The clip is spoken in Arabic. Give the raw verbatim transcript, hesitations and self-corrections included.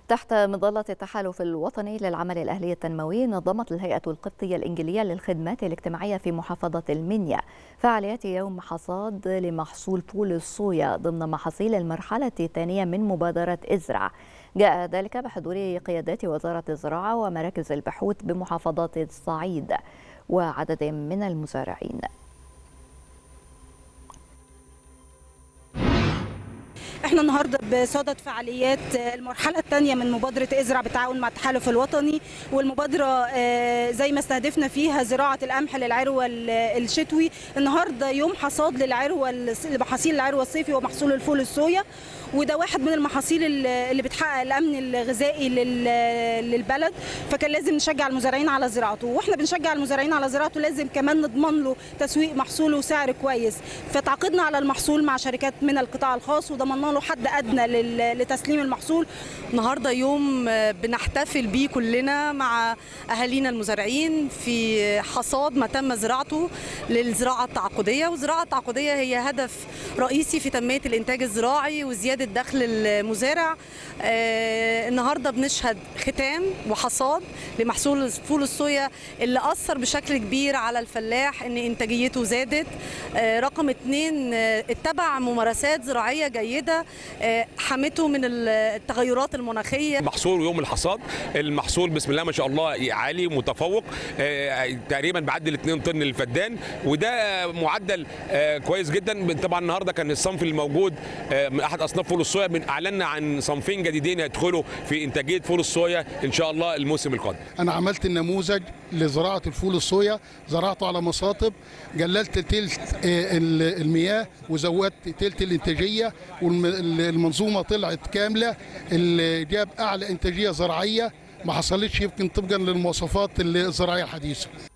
تحت مظلة التحالف الوطني للعمل الأهلي التنموي، نظمت الهيئة القبطية الإنجيلية للخدمات الاجتماعية في محافظة المنيا فعاليات يوم حصاد لمحصول فول الصويا ضمن محاصيل المرحلة الثانية من مبادرة ازرع. جاء ذلك بحضور قيادات وزارة الزراعة ومراكز البحوث بمحافظات الصعيد وعدد من المزارعين. احنا النهارده بصدد فعاليات المرحله الثانيه من مبادره ازرع بالتعاون مع التحالف الوطني، والمبادره زي ما استهدفنا فيها زراعه القمح للعروه الشتوي. النهارده يوم حصاد للعروه لمحاصيل العروه الصيفي ومحصول الفول الصويا، وده واحد من المحاصيل اللي بتحقق الامن الغذائي للبلد، فكان لازم نشجع المزارعين على زراعته، واحنا بنشجع المزارعين على زراعته لازم كمان نضمن له تسويق محصوله وسعر كويس. فتعاقدنا على المحصول مع شركات من القطاع الخاص وضمننا له حد ادنى لتسليم المحصول. النهارده يوم بنحتفل بيه كلنا مع اهالينا المزارعين في حصاد ما تم زراعته للزراعه التعاقديه، والزراعه التعاقديه هي هدف رئيسي في تنميه الانتاج الزراعي وزياده دخل المزارع. آه النهارده بنشهد ختام وحصاد لمحصول فول الصويا اللي اثر بشكل كبير على الفلاح ان انتاجيته زادت. آه رقم اتنين آه اتبع ممارسات زراعيه جيده آه حمته من التغيرات المناخيه. محصول يوم الحصاد، المحصول بسم الله ما شاء الله عالي متفوق، آه تقريبا بعدل اتنين طن للفدان، وده معدل آه كويس جدا. طبعا النهارده كان الصنف الموجود آه من احد اصناف فول الصويا، من اعلنا عن صنفين جديدين يدخلوا في انتاجيه فول الصويا ان شاء الله الموسم القادم. انا عملت النموذج لزراعه الفول الصويا، زرعته على مصاطب، قللت تلت المياه وزودت تلت الانتاجيه، والمنظومه طلعت كامله، اللي جاب اعلى انتاجيه زراعيه ما حصلتش يمكن طبقا للمواصفات الزراعيه الحديثه.